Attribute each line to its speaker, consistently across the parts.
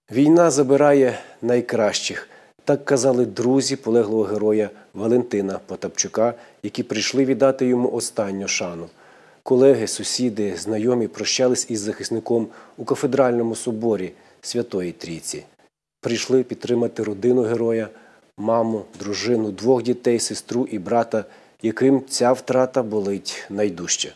Speaker 1: Війна забирає найкращих. Так казали друзі полеглого героя Валентина Потапчука, які прийшли віддати йому останню шану. Колеги, сусіди, знайомі прощались із захисником у кафедральному соборі Святої Трійці. Прийшли підтримати родину героя, маму, дружину, 2 дітей, сестру і брата, яким ця втрата болить найдужче.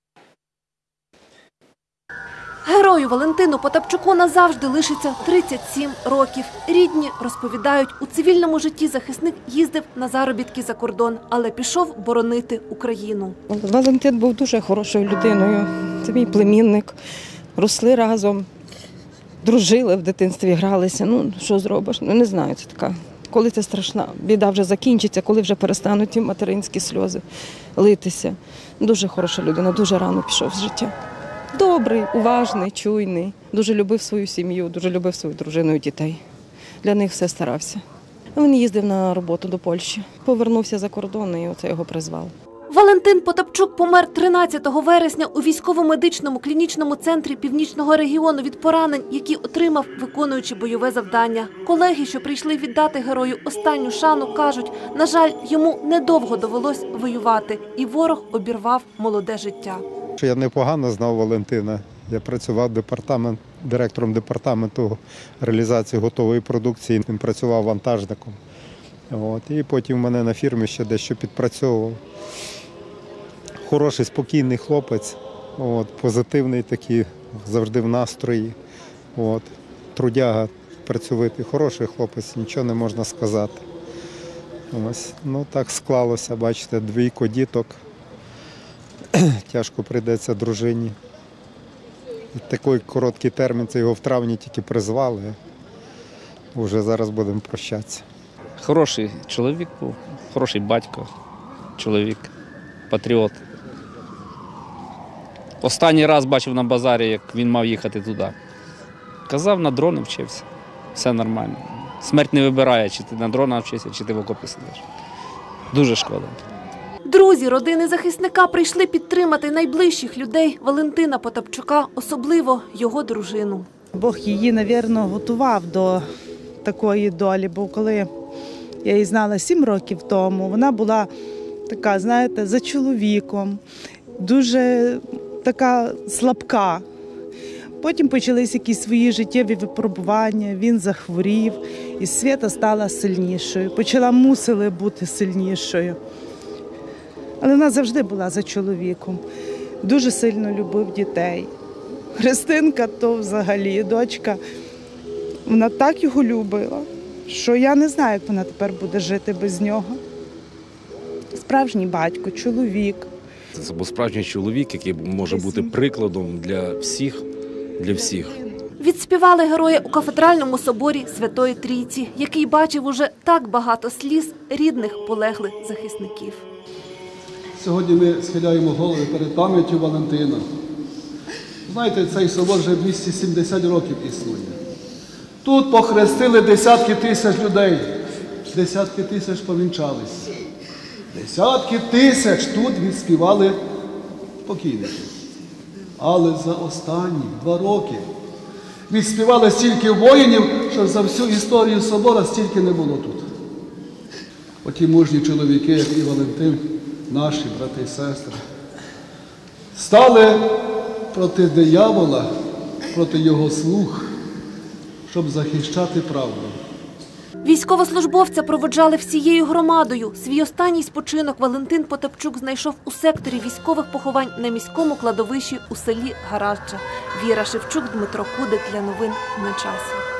Speaker 2: Герою Валентину Потапчуку назавжди лишиться 37 років. Рідні розповідають, у цивільному житті захисник їздив на заробітки за кордон, але пішов боронити Україну.
Speaker 3: Валентин був дуже хорошою людиною. Це мій племінник. Росли разом, дружили в дитинстві, гралися. Що зробиш? Не знаю, це така. Коли це страшна біда вже закінчиться, коли вже перестануть ті материнські сльози литися. Дуже хороша людина, дуже рано пішов з життя. Добрий, уважний, чуйний, дуже любив свою сім'ю, дуже любив свою дружину і дітей. Для них все старався. Він їздив на роботу до Польщі, повернувся за кордон і оце його призвав.
Speaker 2: Валентин Потапчук помер 13 вересня у військово-медичному клінічному центрі Північного регіону від поранень, які отримав, виконуючи бойове завдання. Колеги, що прийшли віддати герою останню шану, кажуть, на жаль, йому недовго довелось воювати, і ворог обірвав молоде життя.
Speaker 4: Я непогано знав Валентина. Я працював директором департаменту реалізації готової продукції. Він працював вантажником. І потім в мене на фірмі ще дещо підпрацьовував. Хороший, спокійний хлопець, позитивний такий, завжди в настрої. Трудяга, працьовитий, хороший хлопець, нічого не можна сказати. Так склалося, бачите, 2 діток. Тяжко прийдеться дружині. Такий короткий термін, це його в травні тільки призвали. Вже зараз будемо прощатися.
Speaker 5: Хороший чоловік був, хороший батько, чоловік, патріот. Останній раз бачив на базарі, як він мав їхати туди. Казав, на дрони вчився. Все нормально. Смерть не вибирає, чи ти на дрона вчишся, чи ти в окопі сидиш. Дуже шкода.
Speaker 2: Друзі родини захисника прийшли підтримати найближчих людей Валентина Потапчука, особливо його дружину.
Speaker 6: Бог її, мабуть, готував до такої долі, бо коли я її знала 7 років тому, вона була така, знаєте, за чоловіком, дуже така слабка. Потім почалися якісь свої життєві випробування, він захворів, і Свята стала сильнішою, мусила бути сильнішою. Але вона завжди була за чоловіком, дуже сильно любив дітей. Христинка то взагалі, дочка, вона так його любила, що я не знаю, як вона тепер буде жити без нього. Справжній батько, чоловік.
Speaker 7: Це був справжній чоловік, який може бути прикладом для всіх.
Speaker 2: Відспівали героя у кафедральному соборі Святої Трійці, який бачив уже так багато сліз рідних полеглих захисників.
Speaker 8: Сьогодні ми схиляємо голови перед пам'яттю Валентина. Знаєте, цей собор вже 270 років існує. Тут похрестили десятки тисяч людей, десятки тисяч повінчались. Десятки тисяч тут відспівали покійників. Але за останні 2 роки відспівали стільки воїнів, що за всю історію собора стільки не було тут. Оті мужні чоловіки, як і Валентин, наші брати і сестри, стали проти диявола, проти його слуг, щоб захищати правду.
Speaker 2: Військовослужбовця проводжали всією громадою. Свій останній спочинок Валентин Потапчук знайшов у секторі військових поховань на міському кладовищі у селі Гаражджа. Віра Шевчук, Дмитро Кудик для новин на часі.